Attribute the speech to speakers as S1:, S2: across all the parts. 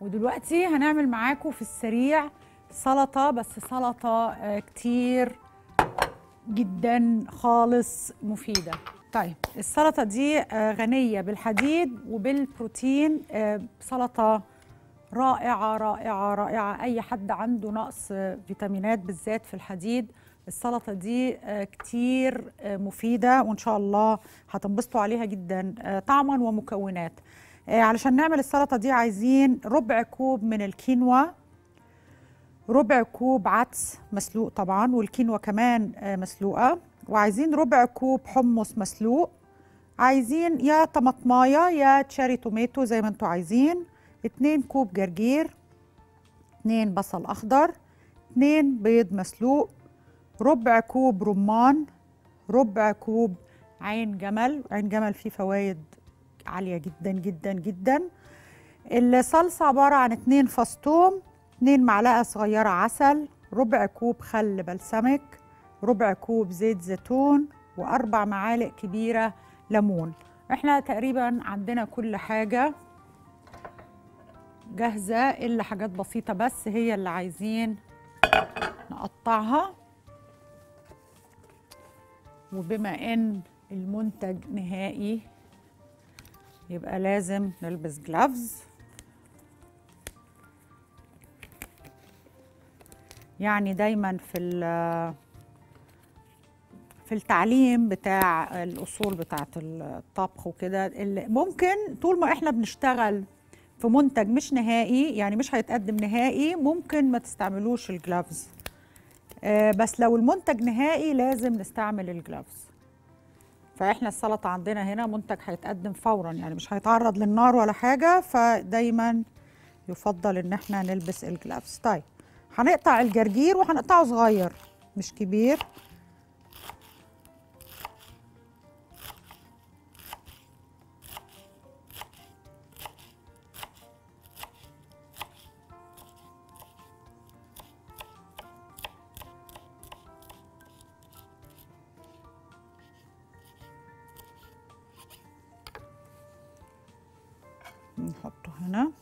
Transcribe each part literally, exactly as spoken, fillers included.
S1: ودلوقتي هنعمل معاكم في السريع سلطة، بس سلطة آه، كتير جدا خالص مفيدة. طيب السلطة دي آه، غنية بالحديد وبالبروتين، آه، سلطة رائعة رائعة رائعة. أي حد عنده نقص آه، فيتامينات بالذات في الحديد، السلطة دي آه، كتير آه، مفيدة، وإن شاء الله هتنبسطوا عليها جدا آه، طعما ومكونات. آه، علشان نعمل السلطة دي عايزين ربع كوب من الكينوا، ربع كوب عدس مسلوق طبعا، والكينوا كمان آه، مسلوقة، وعايزين ربع كوب حمص مسلوق، عايزين يا طماطمايه يا تشاري توميتو زي ما انتوا عايزين، اتنين كوب جرجير، اتنين بصل اخضر، اتنين بيض مسلوق، ربع كوب رمان، ربع كوب عين جمل. عين جمل فيه فوائد عالية جدا جدا جدا. الصلصة عبارة عن اتنين فص توم، اتنين معلقة صغيرة عسل، ربع كوب خل بلسمك، ربع كوب زيت زيتون، واربع معالق كبيرة ليمون. احنا تقريبا عندنا كل حاجة جاهزة الا حاجات بسيطة بس هي اللي عايزين نقطعها. وبما ان المنتج نهائي يبقى لازم نلبس جلافز. يعني دايما في في التعليم بتاع الاصول بتاعه الطبخ وكده، ممكن طول ما احنا بنشتغل في منتج مش نهائي، يعني مش هيتقدم نهائي، ممكن ما تستعملوش الجلافز، آه بس لو المنتج نهائي لازم نستعمل الجلافز. فاحنا السلطه عندنا هنا منتج هيتقدم فورا، يعني مش هيتعرض للنار ولا حاجه، فدايما يفضل ان احنا نلبس الجلافز. طيب هنقطع الجرجير، وهنقطعه صغير مش كبير. نحطه هنا.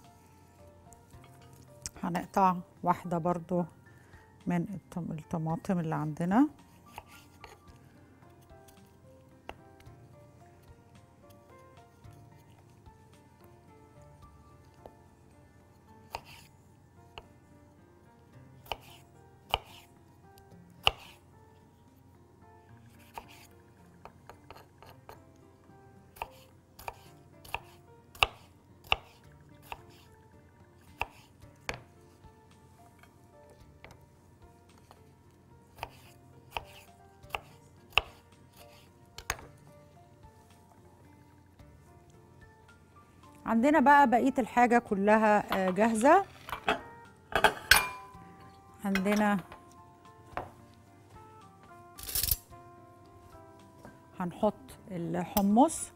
S1: هنقطع واحدة برضو من الطماطم اللي عندنا. عندنا بقى بقية الحاجة كلها جاهزة. عندنا هنحط الحمص،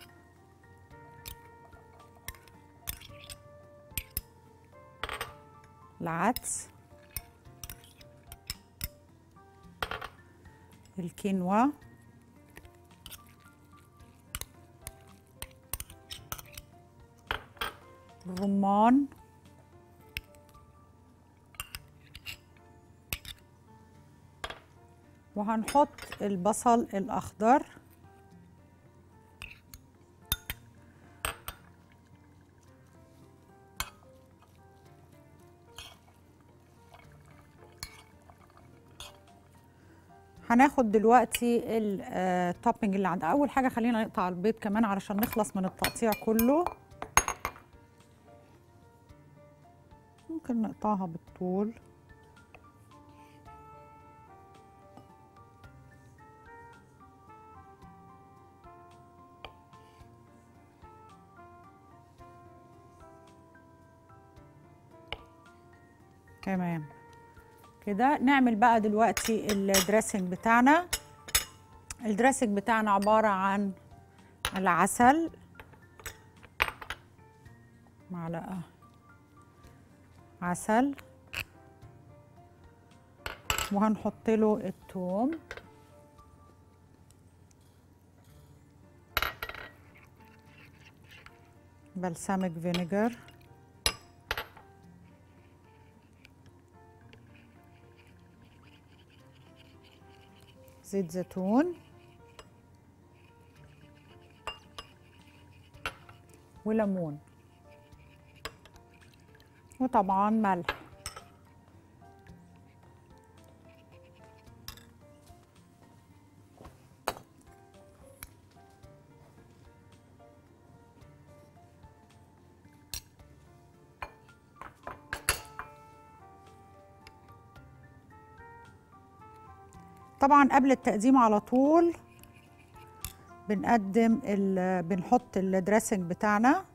S1: العدس، الكينوا، الرمان، وهنحط البصل الأخضر، هناخد دلوقتي التوبينج اللي عندنا. أول حاجة خلينا نقطع البيض كمان علشان نخلص من التقطيع كله. ممكن نقطعها بالطول. تمام كده. نعمل بقى دلوقتي الدريسنج بتاعنا. الدريسنج بتاعنا عبارة عن العسل، معلقة عسل، وهنحط له الثوم، بلسمك فينيجر، زيت زيتون وليمون وطبعا ملح. طبعا قبل التقديم على طول بنقدم بنحط الدريسنج بتاعنا.